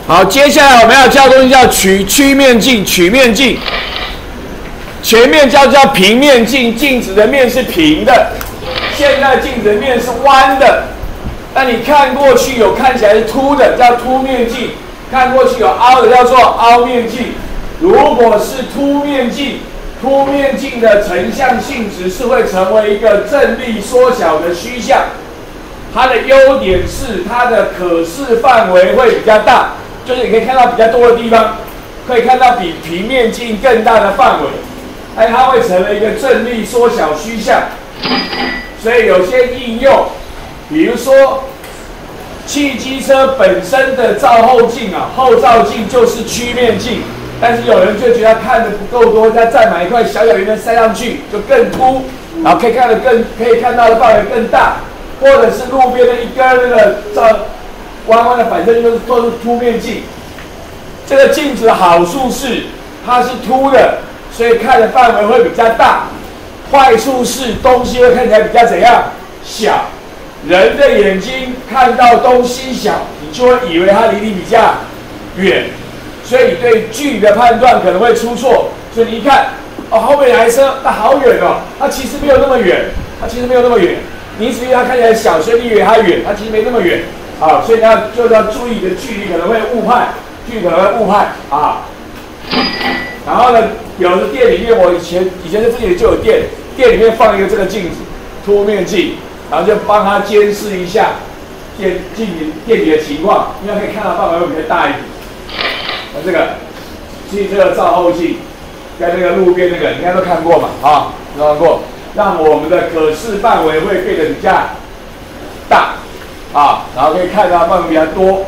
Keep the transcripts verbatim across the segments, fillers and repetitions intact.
好，接下来我们要教的东西叫曲曲面镜、曲面镜。前面叫叫平面镜，镜子的面是平的，现在镜子的面是弯的。那你看过去有看起来是凸的，叫凸面镜；看过去有凹的，叫做凹面镜。如果是凸面镜，凸面镜的成像性质是会成为一个正力缩小的虚像。它的优点是它的可视范围会比较大。就是你可以看到比较多的地方，可以看到比平面镜更大的范围，哎，它会成为一个正力缩小虚像。所以有些应用，比如说汽机车本身的照后镜啊，后照镜就是曲面镜，但是有人就觉得看的不够多，再再买一块小小圆的塞上去就更凸，然后可以看得更可以看到的范围更大，或者是路边的一根那个照。弯弯的反射镜都是都是凸面镜，这个镜子的好处是它是凸的，所以看的范围会比较大。坏处是东西会看起来比较怎样小。人的眼睛看到东西小，你就会以为它离你比较远，所以你对距离的判断可能会出错。所以你一看，哦，后面来车，那好远哦，它其实没有那么远，它其实没有那么远。你只以为它看起来小，所以你以为它远，它其实没那么远。啊，所以要就要注意的距离可能会误判，距离可能会误判啊。然后呢，有的店里面，我以前以前在这里就有店，店里面放一个这个镜子，凸面镜，然后就帮他监视一下店镜里店里的情况，应该可以看到范围会比较大一点。那这个汽车的照后镜，在那个路边那个，应该都看过嘛，啊，都看过，让我们的可视范围会变得比较大。啊，然后可以看到范围比较多。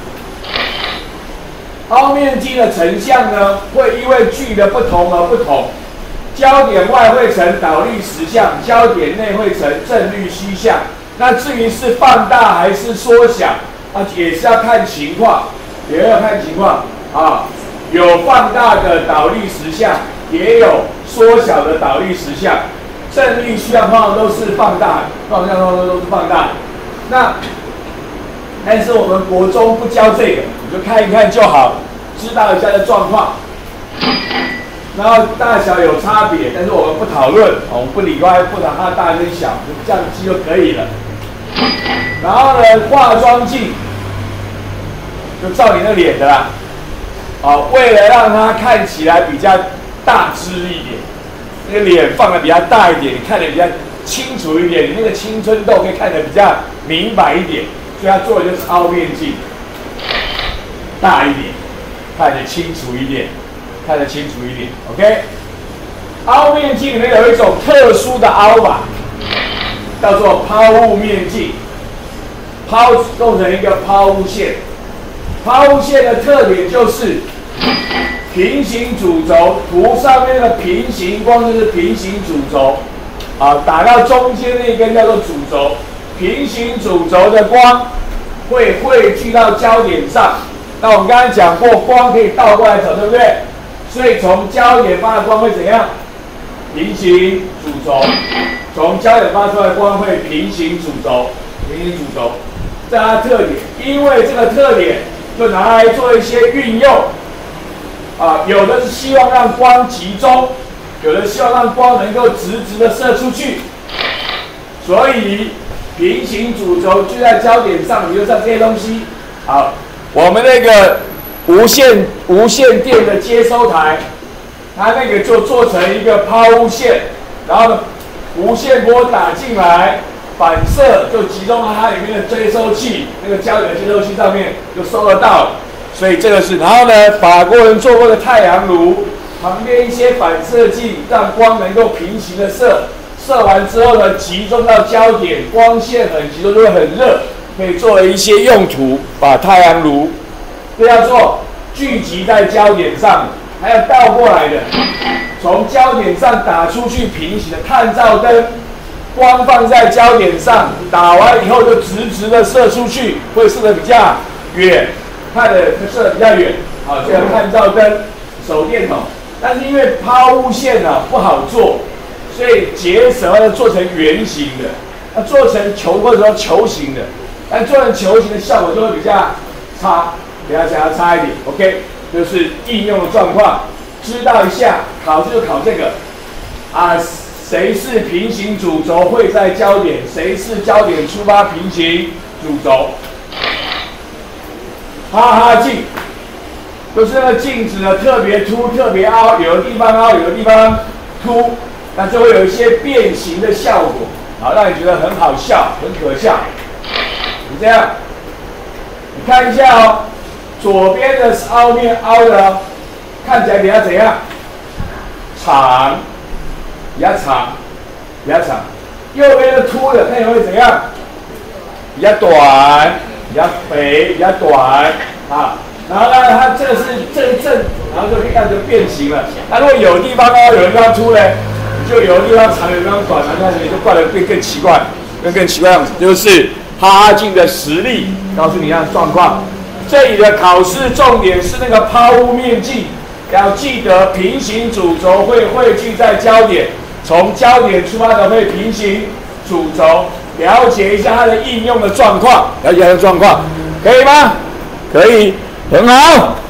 凹面镜的成像呢，会因为距离的不同而不同。焦点外会成倒立实像，焦点内会成正率虚像。那至于是放大还是缩小，啊，也是要看情况，也要看情况啊。有放大的倒立实像，也有缩小的倒立实像。正率虚像通常都是放大，放大通常都是放大。那，但是我们国中不教这个，你就看一看就好，知道一下的状况。然后大小有差别，但是我们不讨论，我们不理会不讨它大跟小，就这样记就可以了。然后呢，化妆镜就照你的脸的啦，啊，为了让它看起来比较大只一点，那个脸放的比较大一点，你看得比较清楚一点，你那个青春痘可以看得比较明白一点，所以它做的就是凹面镜，大一点，看得清楚一点，看得清楚一点 ，OK。凹面镜里面有一种特殊的凹法，叫做抛物面镜，抛构成一个抛物线。抛物线的特点就是平行主轴，图上面的平行光就是平行主轴。啊，打到中间那一根叫做主轴，平行主轴的光会汇聚到焦点上。那我们刚才讲过，光可以倒过来走，对不对？所以从焦点发的光会怎样？平行主轴。从焦点发出来的光会平行主轴，平行主轴，这是它的特点。因为这个特点，就拿来做一些运用。啊，有的是希望让光集中。有的希望让光能够直直的射出去，所以平行主轴就在焦点上，比如像这些东西。好，我们那个无线无线电的接收台，它那个就做成一个抛物线，然后呢，无线波打进来，反射就集中到它里面的接收器，那个焦点的接收器上面就收得到了。所以这个是，然后呢，法国人做过的太阳炉。旁边一些反射镜，让光能够平行的射，射完之后呢，集中到焦点，光线很集中，就会很热，可以作为一些用途。把太阳炉，这叫做聚集在焦点上，还有倒过来的，从焦点上打出去平行的探照灯，光放在焦点上，打完以后就直直的射出去，会射得比较远，看的射得比较远。好，这个探照灯、手电筒。但是因为抛物线啊不好做，所以结舌要做成圆形的，要做成球或者说球形的，但做成球形的效果就会比较差。 不要想要差一点 ，OK， 就是应用的状况，知道一下，考试就考这个啊，谁是平行主轴会在焦点，谁是焦点出发平行主轴，哈哈镜，就是那个镜子呢特别凸、特别凹，有的地方凹，有的地方凸，那就会有一些变形的效果，好，让你觉得很好笑、很可笑。你这样，你看一下哦。左边的是凹面凹的哦，看起来比较怎样？长，比较长，比较长。右边的凸的，看起来会怎样？比较短，比较肥，比较短啊。然后呢，它这个是正正，然后就可以看就变形了。那如果有地方凹，有的地方凸呢，就有的地方长，有的地方短，然后看起来就怪得变更奇怪，更更奇怪样子，就是哈哈镜的实力，告诉你一样状况。这里的考试重点是那个抛物面积，要记得平行主轴会汇聚在焦点，从焦点出发的会平行主轴，了解一下它的应用的状况，了解它的状况，可以吗？可以，很好。